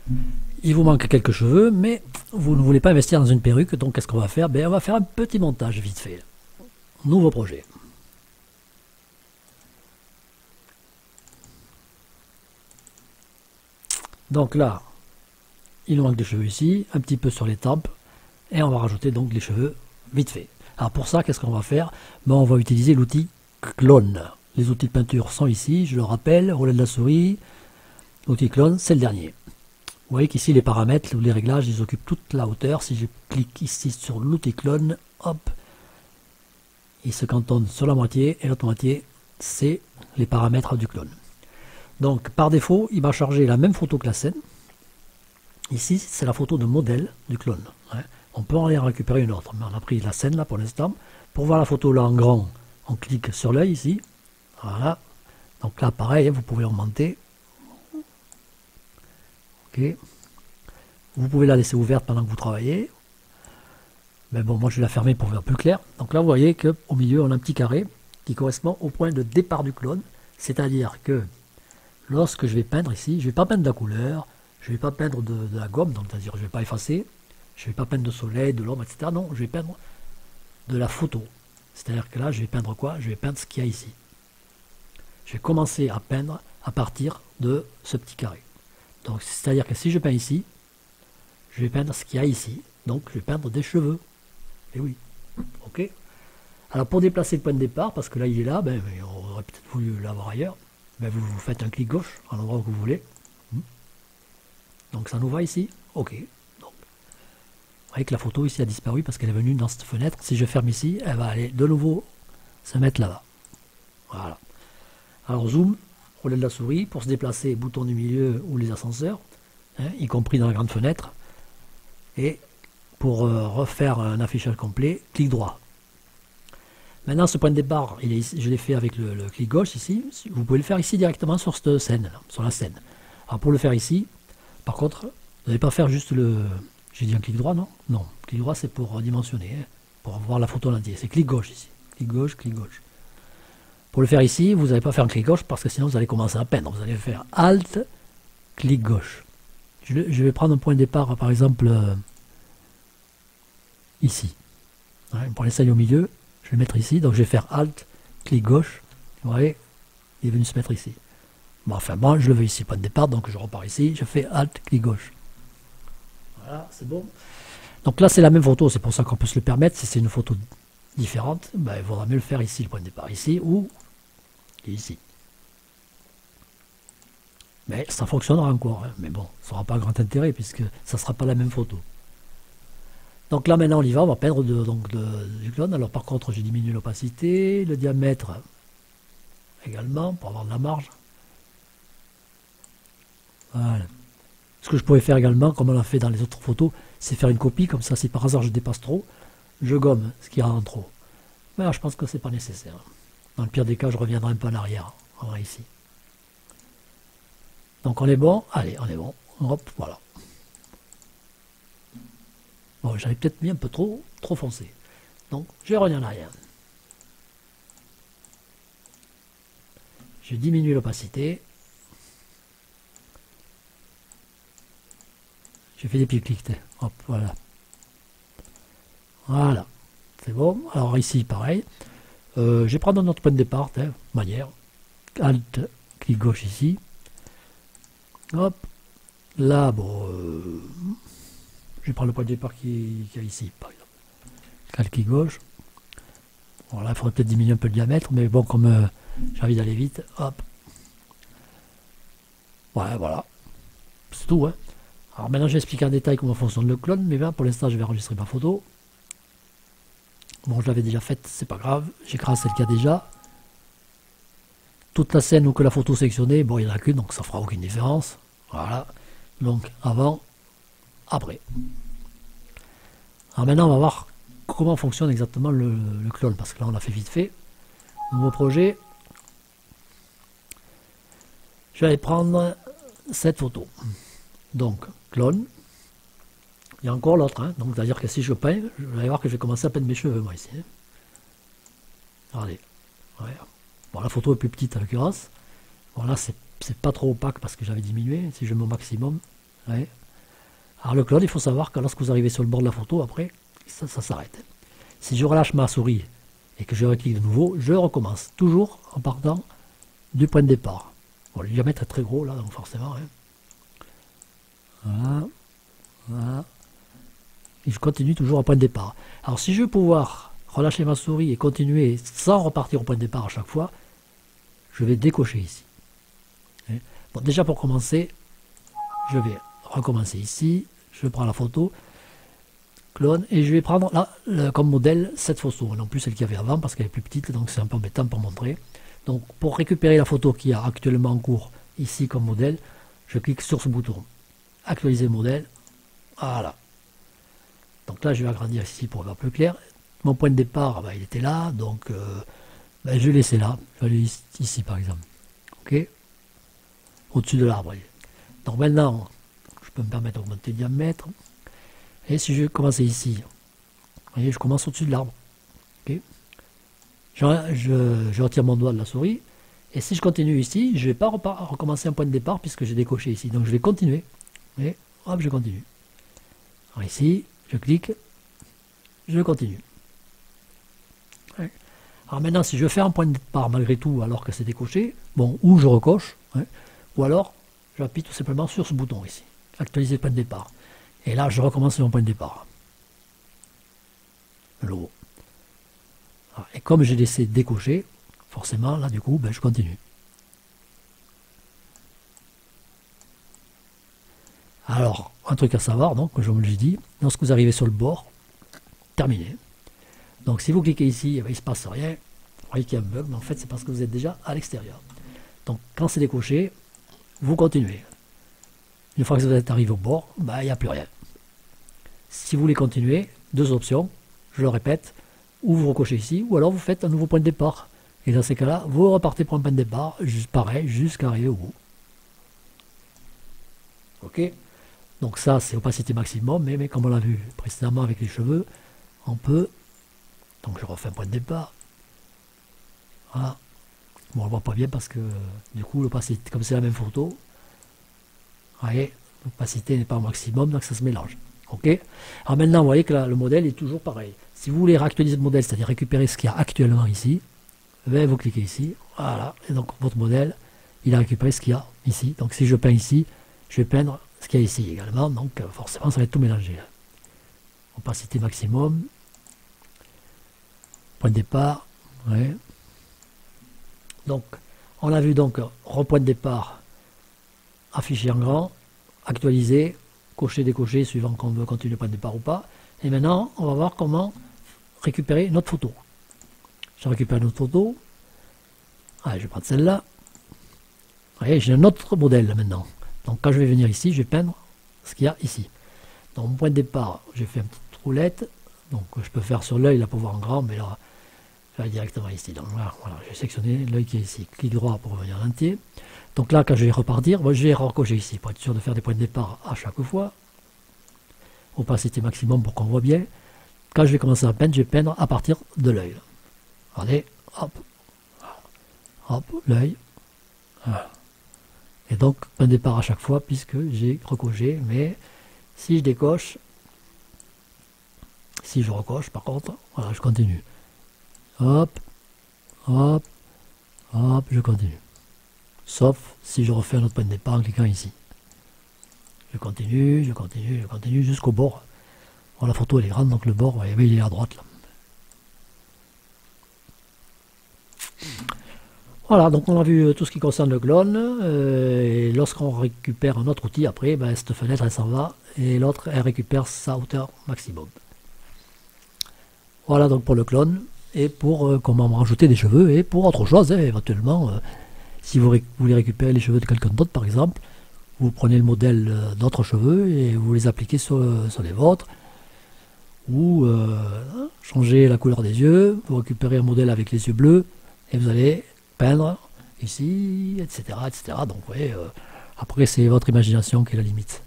Il vous manque quelques cheveux, mais vous ne voulez pas investir dans une perruque, donc qu'est-ce qu'on va faire? Ben, on va faire un petit montage vite fait. Nouveau projet. Donc là, il nous manque des cheveux ici, un petit peu sur les tempes, et on va rajouter donc les cheveux vite fait. Alors pour ça, qu'est-ce qu'on va faire? Ben, on va utiliser l'outil clone. Les outils de peinture sont ici, je le rappelle, relais de la souris, l'outil clone, c'est le dernier. Vous voyez qu'ici les paramètres ou les réglages, ils occupent toute la hauteur. Si je clique ici sur l'outil clone, hop, il se cantonne sur la moitié, et l'autre moitié, c'est les paramètres du clone. Donc par défaut, il va charger la même photo que la scène. Ici, c'est la photo de modèle du clone. On peut en aller récupérer une autre, mais on a pris la scène là pour l'instant. Pour voir la photo là en grand, on clique sur l'œil ici. Voilà. Donc là, pareil, vous pouvez augmenter. Ok. Vous pouvez la laisser ouverte pendant que vous travaillez. Mais bon, moi je vais la fermer pour voir plus clair. Donc là, vous voyez qu'au milieu, on a un petit carré qui correspond au point de départ du clone. C'est-à-dire que lorsque je vais peindre ici, je ne vais pas peindre de la couleur, je ne vais pas peindre de la gomme, donc c'est-à-dire je ne vais pas effacer, je ne vais pas peindre de soleil, de l'ombre, etc. Non, je vais peindre de la photo. C'est-à-dire que là, je vais peindre quoi? Je vais peindre ce qu'il y a ici. Je vais commencer à peindre à partir de ce petit carré. Donc c'est-à-dire que si je peins ici, je vais peindre ce qu'il y a ici. Donc je vais peindre des cheveux. Et oui. Ok. Alors pour déplacer le point de départ, parce que là il est là, ben, on aurait peut-être voulu l'avoir ailleurs, ben, vous faites un clic gauche à l'endroit où vous voulez. Donc ça nous va ici. Ok. Donc, vous voyez que la photo ici a disparu parce qu'elle est venue dans cette fenêtre. Si je ferme ici, elle va aller de nouveau se mettre là-bas. Voilà. Alors zoom, relais de la souris, pour se déplacer, bouton du milieu ou les ascenseurs, y compris dans la grande fenêtre. Et pour refaire un affichage complet, clic droit. Maintenant, ce point de départ, je l'ai fait avec le clic gauche ici. Vous pouvez le faire ici directement sur cette scène, là, sur la scène. Alors pour le faire ici, par contre, vous n'allez pas faire juste le... J'ai dit un clic droit, non? Non, clic droit c'est pour dimensionner, pour voir la photo en entier. C'est clic gauche ici. Clic gauche, clic gauche. Pour le faire ici, vous n'allez pas faire un clic gauche parce que sinon vous allez commencer à peindre. Vous allez faire Alt, clic gauche. Je vais prendre un point de départ, par exemple, ici. Pour l'essayer au milieu, je vais mettre ici. Donc je vais faire Alt, clic gauche. Vous voyez, il est venu se mettre ici. Bon, enfin bon, je le veux ici, point de départ, donc je repars ici. Je fais Alt, clic gauche. Voilà, c'est bon. Donc là, c'est la même photo, c'est pour ça qu'on peut se le permettre. Si c'est une photo différente, ben, il vaudra mieux le faire ici, le point de départ ici, ou ici. Mais ça fonctionnera encore, hein. Mais bon, ça n'aura pas grand intérêt puisque ça ne sera pas la même photo. Donc là maintenant on y va, on va peindre du clone. Alors par contre j'ai diminué l'opacité, le diamètre également pour avoir de la marge. Voilà. Ce que je pourrais faire également, comme on l'a fait dans les autres photos, c'est faire une copie, comme ça si par hasard je dépasse trop, je gomme ce qui rentre trop. Mais là, je pense que c'est pas nécessaire. Dans le pire des cas, je reviendrai un peu en arrière, on va ici. Donc on est bon, allez, on est bon. Hop, voilà. Bon, j'avais peut-être mis un peu trop foncé. Donc, je vais revenir en arrière. Je diminue l'opacité. J'ai fait des petits clics. Hop, voilà. Voilà. C'est bon. Alors ici, pareil. Je vais prendre un autre point de départ, manière. Alt, clic gauche ici. Hop. Là, bon... je vais prendre le point de départ qui est ici, par exemple. Alt, clic gauche. Bon, là, il faudrait peut-être diminuer un peu le diamètre, mais bon, comme j'ai envie d'aller vite, hop. Ouais, voilà. C'est tout, hein. Alors maintenant, je vais expliquer en détail comment fonctionne le clone, mais bien, pour l'instant, je vais enregistrer ma photo. Bon, je l'avais déjà faite, c'est pas grave. J'écrase celle qu'il y a déjà. Toute la scène ou que la photo sélectionnée, bon, il n'y en a qu'une, donc ça fera aucune différence. Voilà. Donc, avant, après. Alors maintenant, on va voir comment fonctionne exactement le clone, parce que là, on l'a fait vite fait. Nouveau projet. Je vais aller prendre cette photo. Donc, clone. Il y a encore l'autre, hein. Donc c'est-à-dire que si je peins, je vais voir que je vais commencer à peindre mes cheveux, moi, ici. Hein. Regardez. Ouais. Bon, la photo est plus petite, en l'occurrence. Bon, là, c'est pas trop opaque, parce que j'avais diminué. Si je mets au maximum, Ouais. Alors le clone, il faut savoir que lorsque vous arrivez sur le bord de la photo, après, ça s'arrête. Si je relâche ma souris et que je reclique de nouveau, je recommence. Toujours en partant du point de départ. Bon, le diamètre est très gros là, donc forcément. Hein. Voilà. Voilà. Et je continue toujours au point de départ. Alors si je veux pouvoir relâcher ma souris et continuer sans repartir au point de départ à chaque fois, je vais décocher ici. Bon, déjà pour commencer, je vais recommencer ici, je prends la photo, clone, et je vais prendre là comme modèle cette photo, non plus celle qu'il y avait avant parce qu'elle est plus petite, donc c'est un peu embêtant pour montrer. Donc pour récupérer la photo qui a actuellement en cours ici comme modèle, je clique sur ce bouton, actualiser le modèle, voilà. Donc là je vais agrandir ici pour voir plus clair. Mon point de départ, il était là, donc je vais laisser là, je vais aller ici par exemple, ok, au-dessus de l'arbre. Donc maintenant, je peux me permettre d'augmenter le diamètre. Et si je commence ici, vous voyez, je commence au-dessus de l'arbre. Okay. Je retire mon doigt de la souris. Et si je continue ici, je ne vais pas recommencer un point de départ puisque j'ai décoché ici. Donc je vais continuer. Et hop, je continue. Alors ici, je clique, je continue. Ouais. Alors maintenant, si je fais un point de départ malgré tout alors que c'est décoché, bon, ou je recoche, ouais, ou alors j'appuie tout simplement sur ce bouton ici, actualiser le point de départ. Et là, je recommence mon point de départ. Le logo. Et comme j'ai laissé décocher, forcément, là, du coup, je continue. Alors, un truc à savoir, donc, comme je vous l'ai dit, lorsque vous arrivez sur le bord, terminé. Donc, si vous cliquez ici, il ne se passe rien. Vous voyez qu'il y a un bug, mais en fait, c'est parce que vous êtes déjà à l'extérieur. Donc, quand c'est décoché, vous continuez. Une fois que vous êtes arrivé au bord, il n'y a plus rien. Si vous voulez continuer, deux options, je le répète, ou vous recochez ici, ou alors vous faites un nouveau point de départ. Et dans ces cas-là, vous repartez pour un point de départ, juste pareil, jusqu'à arriver au bout. Ok. Donc ça, c'est opacité maximum, mais comme on l'a vu précédemment avec les cheveux, on peut... Donc je refais un point de départ. Voilà. Bon, on ne le voit pas bien parce que, du coup, l'opacité, comme c'est la même photo, vous voyez, l'opacité n'est pas au maximum, donc ça se mélange. Ok. Alors maintenant, vous voyez que là, le modèle est toujours pareil. Si vous voulez réactualiser le modèle, c'est-à-dire récupérer ce qu'il y a actuellement ici, vous cliquez ici, voilà, et donc votre modèle, il a récupéré ce qu'il y a ici. Donc si je peins ici, je vais peindre ce qu'il y a ici également, donc forcément ça va être tout mélangé. Là. Opacité maximum, point de départ, ouais. Donc on a vu donc repoint de départ, affiché en grand, actualisé, cocher, décocher, suivant qu'on veut continuer le point de départ ou pas. Et maintenant, on va voir comment récupérer notre photo. Je récupère notre photo. Allez, je vais prendre celle-là. Vous voyez, j'ai un autre modèle là, maintenant. Donc quand je vais venir ici, je vais peindre ce qu'il y a ici. Donc mon point de départ, j'ai fait une petite roulette. Donc je peux faire sur l'œil là pour voir en grand, mais là, je vais directement ici. Donc là, voilà, j'ai sectionné l'œil qui est ici. Clic droit pour revenir en entier. Donc là, quand je vais repartir, moi, je vais recocher ici pour être sûr de faire des points de départ à chaque fois. Opacité maximum pour qu'on voit bien. Quand je vais commencer à peindre, je vais peindre à partir de l'œil. Regardez, hop, hop, l'œil. Voilà. Et donc, point de départ à chaque fois puisque j'ai recoché. Mais si je décoche, si je recoche par contre, voilà, je continue. Hop, hop, hop, je continue. Sauf si je refais un autre point de départ en cliquant ici. Je continue, je continue, je continue jusqu'au bord. Bon, la photo elle est grande, donc le bord, il est à droite là. Voilà, donc on a vu tout ce qui concerne le clone. Et lorsqu'on récupère un autre outil, après, cette fenêtre elle s'en va et l'autre elle récupère sa hauteur maximum. Voilà donc pour le clone et pour comment rajouter des cheveux et pour autre chose, éventuellement. Si vous voulez récupérer les cheveux de quelqu'un d'autre, par exemple, vous prenez le modèle d'autres cheveux et vous les appliquez sur les vôtres. Ou changer la couleur des yeux, vous récupérez un modèle avec les yeux bleus et vous allez peindre ici, etc. etc. Donc, vous voyez, après, c'est votre imagination qui est la limite.